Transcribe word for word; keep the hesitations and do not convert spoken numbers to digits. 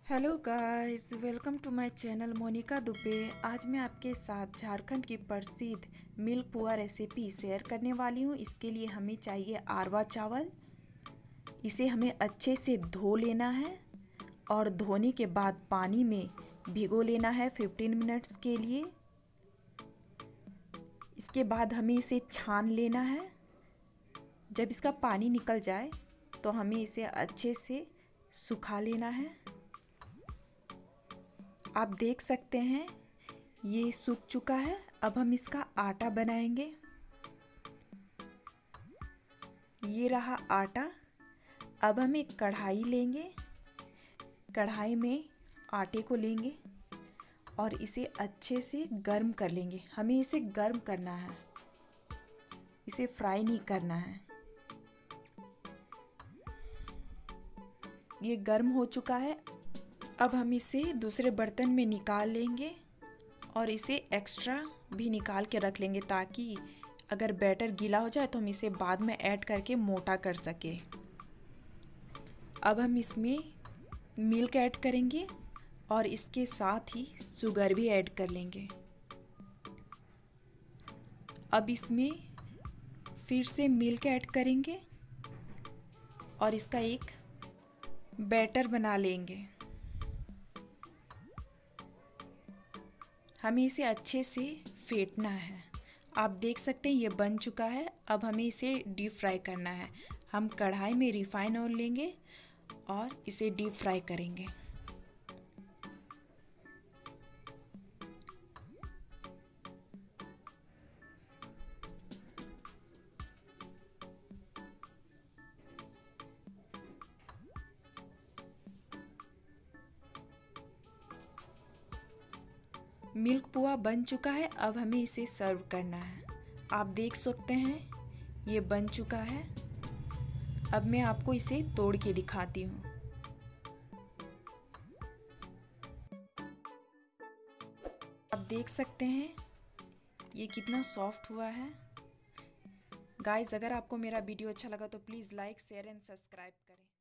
Hello guys, welcome to my channel Monika Dubey. आज मैं आपके साथ झारखंड की प्रसिद्ध मिल्क पुआ रेसिपी शेयर करने वाली हूँ। इसके लिए हमें चाहिए अरवा चावल। इसे हमें अच्छे से धो लेना है और धोने के बाद पानी में भिगो लेना है पंद्रह मिनट्स के लिए। इसके बाद हमें इसे छान लेना है। जब इसका पानी निकल जाए तो हमें इसे अच्छे से सुखा लेना है। आप देख सकते हैं ये सूख चुका है। अब हम इसका आटा बनाएंगे। ये रहा आटा। अब हम एक कढ़ाई लेंगे। कढ़ाई में आटे को लेंगे और इसे अच्छे से गर्म कर लेंगे। हमें इसे गर्म करना है, इसे फ्राई नहीं करना है। ये गर्म हो चुका है। अब हम इसे दूसरे बर्तन में निकाल लेंगे और इसे एक्स्ट्रा भी निकाल के रख लेंगे ताकि अगर बैटर गीला हो जाए तो हम इसे बाद में ऐड करके मोटा कर सके। अब हम इसमें मिल्क ऐड करेंगे और इसके साथ ही शुगर भी ऐड कर लेंगे। अब इसमें फिर से मिल्क ऐड करेंगे और इसका एक बैटर बना लेंगे। हमें इसे अच्छे से फेंटना है। आप देख सकते हैं ये बन चुका है। अब हमें इसे डीप फ्राई करना है। हम कढ़ाई में रिफाइन ऑयल लेंगे और इसे डीप फ्राई करेंगे। मिल्क पुआ बन चुका है। अब हमें इसे सर्व करना है। आप देख सकते हैं ये बन चुका है। अब मैं आपको इसे तोड़ के दिखाती हूँ। आप देख सकते हैं ये कितना सॉफ्ट हुआ है। गाइस, अगर आपको मेरा वीडियो अच्छा लगा तो please like, share and subscribe करें।